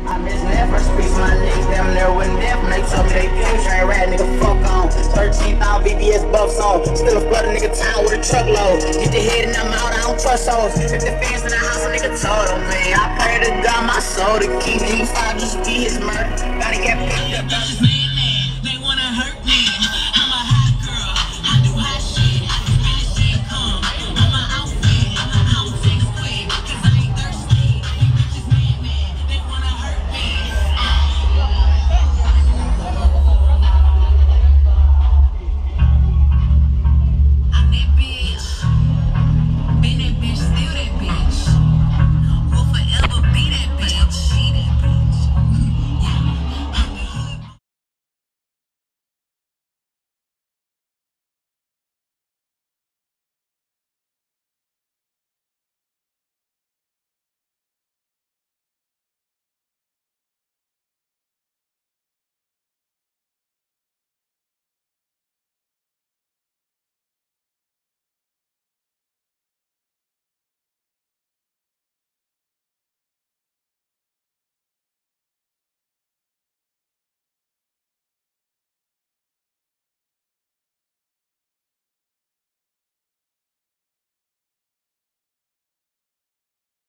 I miss never speaks my niggas, damn near wouldn't deaf. When they told me they can't try rap, nigga, fuck on. 13,000 BBS buffs on. Still a flood a nigga town with a truckload. Get the head and I'm out, I don't trust those. If the fans in the house, a nigga told on me. I pray to God my soul to keep me. 5 just be his murder. Gotta get picked up.